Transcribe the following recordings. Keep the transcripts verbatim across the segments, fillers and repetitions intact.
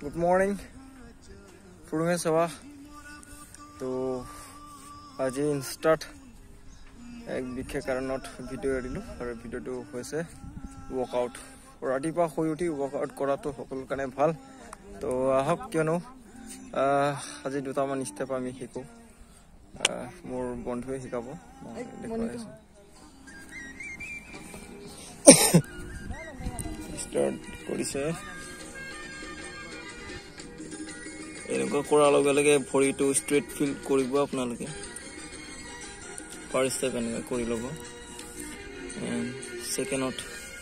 Good morning. Furunge sawa. To aji start ek bikhe karanot video edilu aru video tu hoise workout. Ratipa hoi uthi workout kora to hokol kane bhal. To ahok kyono aji duta man step ami hiko. Mor bondhue hikabo. Start korise. এনেকুৱা কৰা লগে লগে ভৰিটো straight feel কৰিব আপোনালোকে first step এনেকৈ কৰি ল'ব এণ্ড ছেকেণ্ডত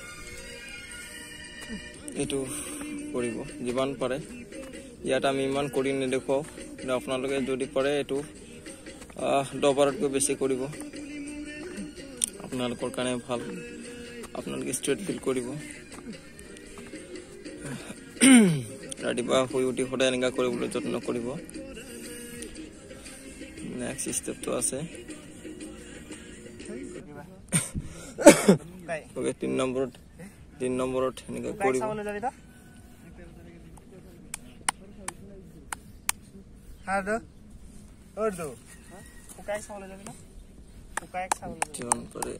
এইটো কৰিব যিমান পাৰে ইয়াত আমি ইমান কৰি নেদেখুৱাওঁ কিন্তু আপোনালোকে যদি পাৰে এইটো দহবাৰতকৈ বেছি কৰিব আপোনালোকৰ কাৰণে ভাল আপোনালোকে ষ্ট্ৰেট ফিল কৰিব ৰাতিপুৱা শুই উঠি সদায় এনেকা কৰিবলৈ যত্ন কৰিব নেক্সট ষ্টেপটো আছে ওকে তিন নম্বৰত তিন নম্বৰত এনেকা কৰিব হাদো ওৰদো ফুকাই চাবলৈ যাবি না ফুকাই চাবলৈ যিমান পাৰে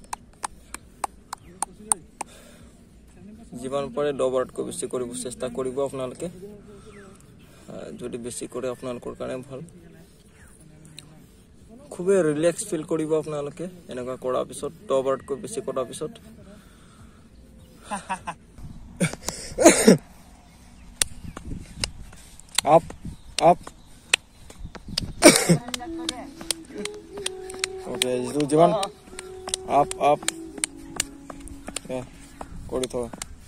জীবন পরে দহবাৰত কৈ বেছি কৰিব চেষ্টা কৰিব আপোনালোকে যদি বেছি কৰে আপোনালোকৰ কাৰণে ভাল খুবে ৰিলেক্স ফিল কৰিব আপোনালোকে এনেকা কৰাৰ পিছত দহবাৰত কৈ বেছি কৰাৰ পিছত আপ আপ ওকে জীবন আপ আপ কৰি থ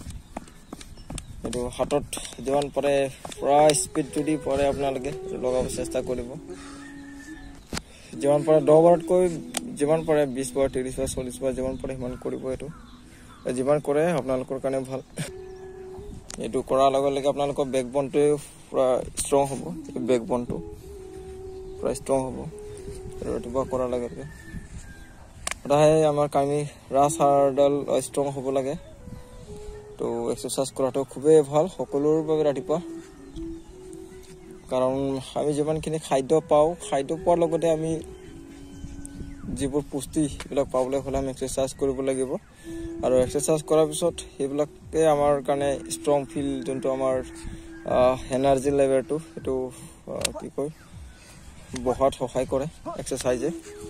এটো হাতত যিমান পৰে পুৰা স্পিড যদি পৰে আপোনালোকে লগাব চেষ্টা কৰিব যিমান পৰে দহবাৰত কৈ যিমান পৰে বিশ বাৰ ত্ৰিশ বাৰ চল্লিশ বাৰ যিমান পৰে সিমান কৰিব এটো যিমান কৰে আপোনালোকৰ কাৰণে ভাল এটো কৰাৰ লগে লগে আপোনালোকৰ বেকবোনটো পুৰা ষ্ট্ৰং হ'ব বেকবোনটো পুৰা ষ্ট্ৰং হ'ব ৰাতিপুৱা কৰাৰ লগে লগে সদায় আমাৰ কামি ৰাছ হাড়ডাল ষ্ট্ৰং হ'ব লাগে তো এক্সাৰসাইজ কৰাটো খুবেই ভাল সকলোৰ বাবে ৰাতিপুৱা কাৰণ আমি যিমানখিনি খাদ্য পাওঁ খাদ্য পোৱাৰ লগতে আমি যিবোৰ পুষ্টি এইবিলাক পাবলৈ হ'লে আমি এক্সাৰসাইজ কৰিব লাগিব আৰু এক্সাৰসাইজ কৰাৰ পিছত সেইবিলাকে আমাৰ কাৰণে ষ্ট্ৰং ফিল যোনটো আমাৰ এনাৰ্জি লেভেলটো সেইটো কি কয় বহাত সহায় কৰে এক্সাৰসাইজে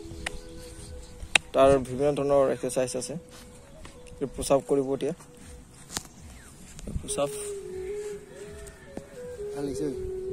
তাৰ বিভিন্ন ধৰণৰ এক্সাৰসাইজ আছে পুশ আপ কৰিব এতিয়া পুশ আপ আলিছে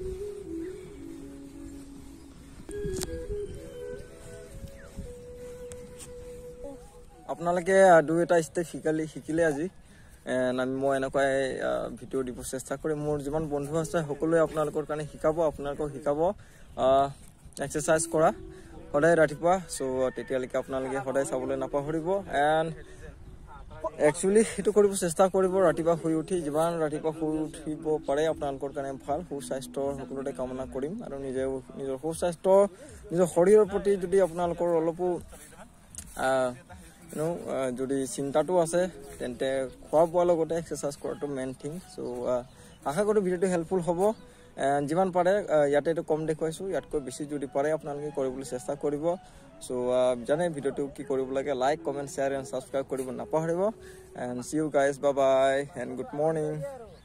আপোনালোকে দুই এটা ষ্টেপ শিকালি শিকিলে আজি আমি মই এনেকৈ ভিডিঅ' দিব চেষ্টা কৰিম মোৰ যিমান বন্ধু আছে সকলোৱে আপোনালোকৰ কাৰণে শিকাব আপোনালোকক শিকাব এক্সাৰসাইজ কৰা সদায় ৰাতিপুৱা সো তেতিয়ালৈকে আপোনালোকে সদায় চাবলৈ নাপাহৰিব এণ্ড একচুয়ালি এটো কৰিব চেষ্টা কৰিব ৰাতিপুৱা শুই উঠি যিমান ৰাতিপুৱা শুই উঠিব পাৰে আপোনালোকৰ কাৰণে ভাল সুস্বাস্থ্য সকলোতে কামনা কৰিম আৰু নিজে নিজৰ সুস্বাস্থ্য নিজৰ শৰীৰৰ প্ৰতি যদি আপোনালোকৰ অলপ you know যদি চিন্তাটো আছে তেন্তে খোৱা বোৱাৰ লগতে এক্সাৰসাইজ কৰাটো মেইন থিং সো আশা কৰো ভিডিঅটো হেল্পফুল হ'ব যিমান পাৰে ইয়াতে তো কম দেখুৱাইছো ইয়াতকৈ বেছি যদি পাৰে আপোনালোকে কৰিবলৈ চেষ্টা কৰিব সো জানে ভিডিঅটো কি কৰিব লাগে like comment share and subscribe কৰিব নাপাহৰিব and see you guys bye bye and good morning